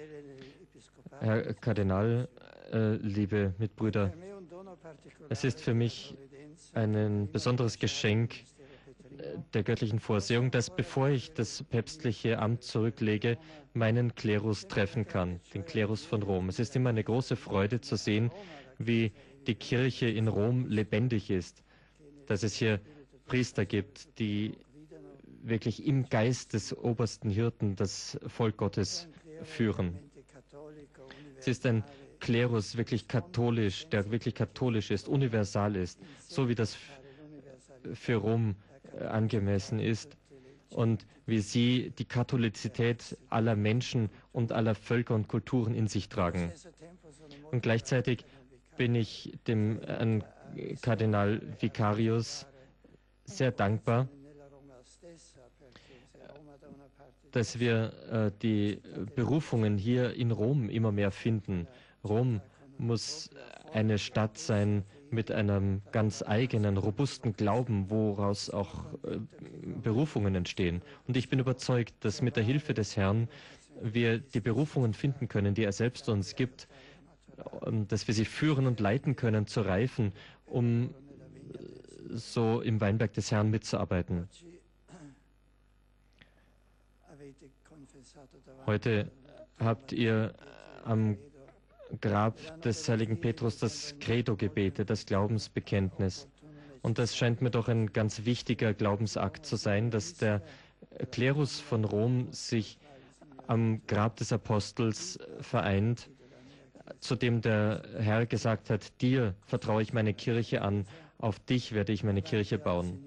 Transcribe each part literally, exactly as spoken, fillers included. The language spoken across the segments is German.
Herr Kardinal, äh, liebe Mitbrüder, es ist für mich ein besonderes Geschenk äh, der göttlichen Vorsehung, dass bevor ich das päpstliche Amt zurücklege, meinen Klerus treffen kann, den Klerus von Rom. Es ist immer eine große Freude zu sehen, wie die Kirche in Rom lebendig ist, dass es hier Priester gibt, die wirklich im Geist des obersten Hirten das Volk Gottes führen. Es ist ein Klerus wirklich katholisch, der wirklich katholisch ist, universal ist, so wie das für Rom angemessen ist und wie sie die Katholizität aller Menschen und aller Völker und Kulturen in sich tragen. Und gleichzeitig bin ich dem äh, Kardinal Vicarius sehr dankbar, dass wir äh, die Berufungen hier in Rom immer mehr finden. Rom muss eine Stadt sein mit einem ganz eigenen, robusten Glauben, woraus auch äh, Berufungen entstehen. Und ich bin überzeugt, dass mit der Hilfe des Herrn wir die Berufungen finden können, die er selbst uns gibt, äh, dass wir sie führen und leiten können zu reifen, um so im Weinberg des Herrn mitzuarbeiten. Heute habt ihr am Grab des heiligen Petrus das Credo gebetet, das Glaubensbekenntnis. Und das scheint mir doch ein ganz wichtiger Glaubensakt zu sein, dass der Klerus von Rom sich am Grab des Apostels vereint, zu dem der Herr gesagt hat, dir vertraue ich meine Kirche an, auf dich werde ich meine Kirche bauen.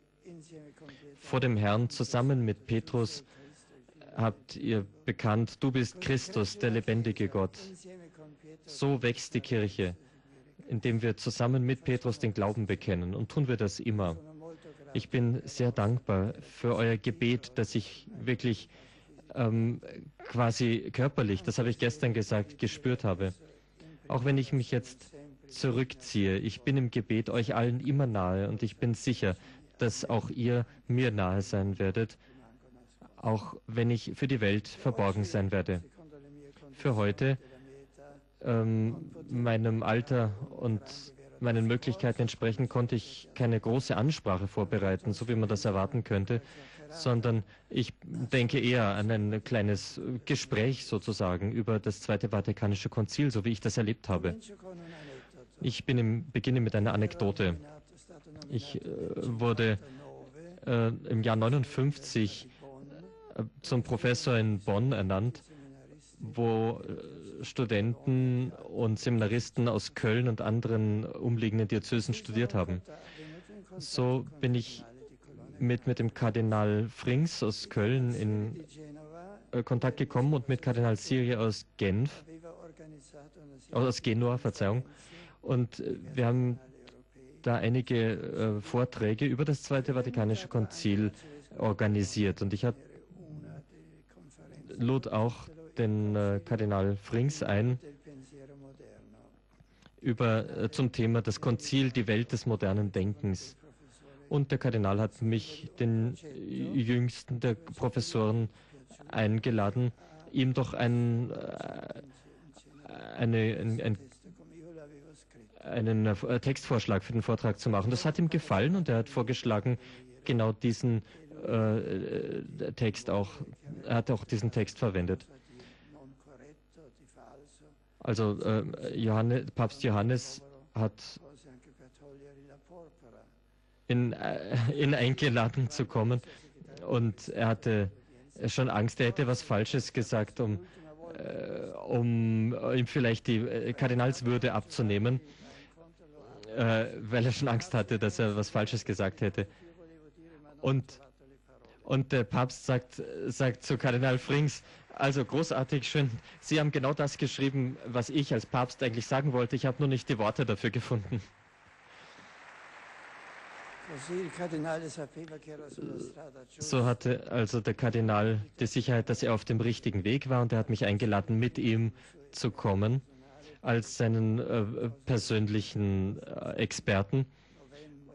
Vor dem Herrn zusammen mit Petrus habt ihr bekannt, du bist Christus, der lebendige Gott. So wächst die Kirche, indem wir zusammen mit Petrus den Glauben bekennen. Und tun wir das immer. Ich bin sehr dankbar für euer Gebet, das ich wirklich ähm, quasi körperlich, das habe ich gestern gesagt, gespürt habe. Auch wenn ich mich jetzt zurückziehe, ich bin im Gebet euch allen immer nahe und ich bin sicher, dass auch ihr mir nahe sein werdet, auch wenn ich für die Welt verborgen sein werde. Für heute, ähm, meinem Alter und meinen Möglichkeiten entsprechend, konnte ich keine große Ansprache vorbereiten, so wie man das erwarten könnte, sondern ich denke eher an ein kleines Gespräch sozusagen über das Zweite Vatikanische Konzil, so wie ich das erlebt habe. Ich bin im, beginne mit einer Anekdote. Ich äh, wurde äh, im Jahr neunundfünfzig äh, zum Professor in Bonn ernannt, wo äh, Studenten und Seminaristen aus Köln und anderen umliegenden Diözesen studiert haben. So bin ich mit, mit dem Kardinal Frings aus Köln in äh, Kontakt gekommen und mit Kardinal Siri aus Genf, aus Genua, Verzeihung. Und äh, wir haben da einige äh, Vorträge über das Zweite Vatikanische Konzil organisiert. Und ich hab, lud auch den äh, Kardinal Frings ein, über, äh, zum Thema das Konzil, die Welt des modernen Denkens. Und der Kardinal hat mich, den jüngsten der Professoren, eingeladen, ihm doch ein, äh, eine, ein, ein einen äh, Textvorschlag für den Vortrag zu machen. Das hat ihm gefallen und er hat vorgeschlagen, genau diesen äh, Text auch, er hat auch diesen Text verwendet. Also äh, Johannes, Papst Johannes hat ihn, äh, ihn eingeladen zu kommen und er hatte schon Angst, er hätte was Falsches gesagt, um, äh, um ihm vielleicht die äh, Kardinalswürde abzunehmen, äh, weil er schon Angst hatte, dass er was Falsches gesagt hätte. Und, und der Papst sagt, sagt zu Kardinal Frings, also großartig, schön, Sie haben genau das geschrieben, was ich als Papst eigentlich sagen wollte, ich habe nur nicht die Worte dafür gefunden. So hatte also der Kardinal die Sicherheit, dass er auf dem richtigen Weg war und er hat mich eingeladen, mit ihm zu kommen als seinen äh, persönlichen äh, Experten.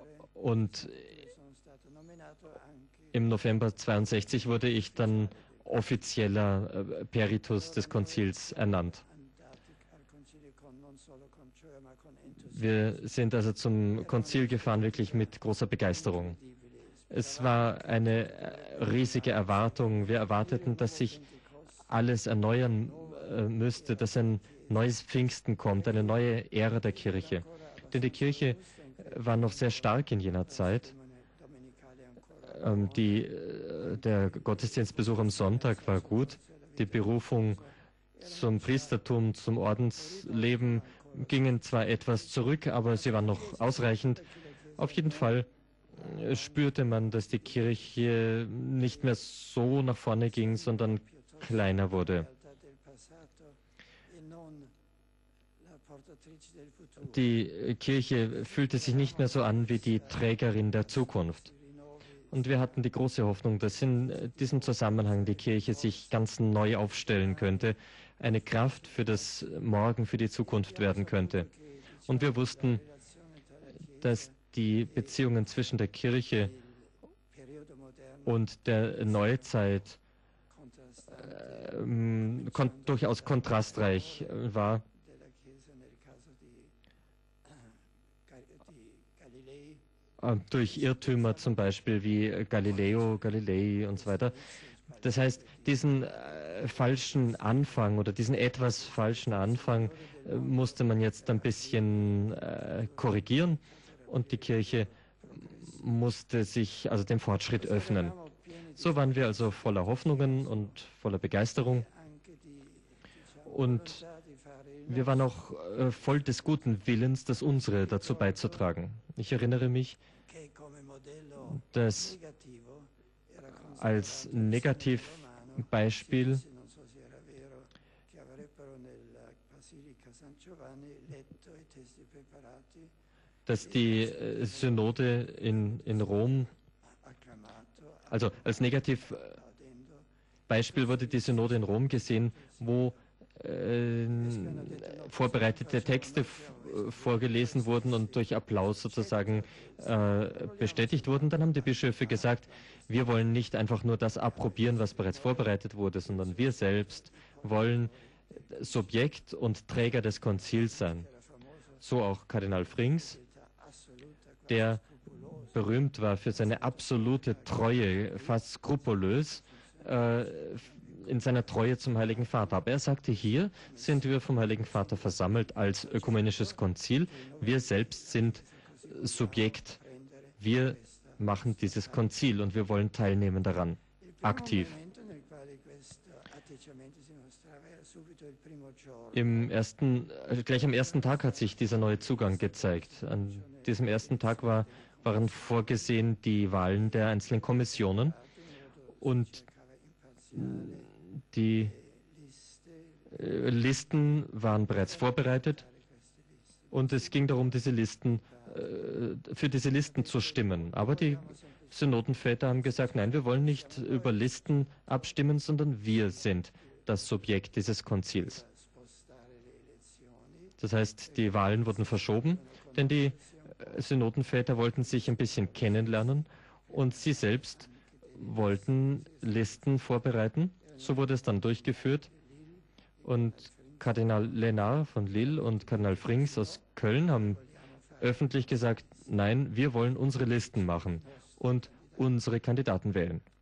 Und im November zweiundsechzig wurde ich dann offizieller äh, Peritus des Konzils ernannt. Wir sind also zum Konzil gefahren, wirklich mit großer Begeisterung. Es war eine riesige Erwartung. Wir erwarteten, dass sich alles erneuern äh, müsste, dass ein neues Pfingsten kommt, eine neue Ära der Kirche. Denn die Kirche war noch sehr stark in jener Zeit. Ähm, die, äh, der Gottesdienstbesuch am Sonntag war gut. Die Berufung zum Priestertum, zum Ordensleben gingen zwar etwas zurück, aber sie waren noch ausreichend. Auf jeden Fall spürte man, dass die Kirche nicht mehr so nach vorne ging, sondern kleiner wurde. Die Kirche fühlte sich nicht mehr so an wie die Trägerin der Zukunft. Und wir hatten die große Hoffnung, dass in diesem Zusammenhang die Kirche sich ganz neu aufstellen könnte, eine Kraft für das Morgen, für die Zukunft werden könnte. Und wir wussten, dass die Beziehungen zwischen der Kirche und der Neuzeit äh, kon durchaus kontrastreich war. Äh, durch Irrtümer zum Beispiel wie Galileo, Galilei und so weiter. Das heißt, diesen äh, falschen Anfang oder diesen etwas falschen Anfang äh, musste man jetzt ein bisschen äh, korrigieren. Und die Kirche musste sich also dem Fortschritt öffnen. So waren wir also voller Hoffnungen und voller Begeisterung. Und wir waren auch äh, voll des guten Willens, das unsere dazu beizutragen. Ich erinnere mich, dass als Negativbeispiel dass die äh, Synode in, in Rom, also als Negativbeispiel wurde die Synode in Rom gesehen, wo äh, vorbereitete Texte vorgelesen wurden und durch Applaus sozusagen äh, bestätigt wurden. Dann haben die Bischöfe gesagt, wir wollen nicht einfach nur das approbieren, was bereits vorbereitet wurde, sondern wir selbst wollen Subjekt und Träger des Konzils sein. So auch Kardinal Frings, der berühmt war für seine absolute Treue, fast skrupulös, äh, in seiner Treue zum Heiligen Vater. Aber er sagte, hier sind wir vom Heiligen Vater versammelt als ökumenisches Konzil. Wir selbst sind Subjekt. Wir machen dieses Konzil und wir wollen teilnehmen daran, aktiv. Im ersten, gleich am ersten Tag hat sich dieser neue Zugang gezeigt. An diesem ersten Tag war, waren vorgesehen die Wahlen der einzelnen Kommissionen und die äh, Listen waren bereits vorbereitet und es ging darum, diese Listen, äh, für diese Listen zu stimmen. Aber die Synodenväter haben gesagt, nein, wir wollen nicht über Listen abstimmen, sondern wir sind das Subjekt dieses Konzils. Das heißt, die Wahlen wurden verschoben, denn die Synodenväter wollten sich ein bisschen kennenlernen und sie selbst wollten Listen vorbereiten. So wurde es dann durchgeführt und Kardinal Lénard von Lille und Kardinal Frings aus Köln haben öffentlich gesagt, nein, wir wollen unsere Listen machen und unsere Kandidaten wählen.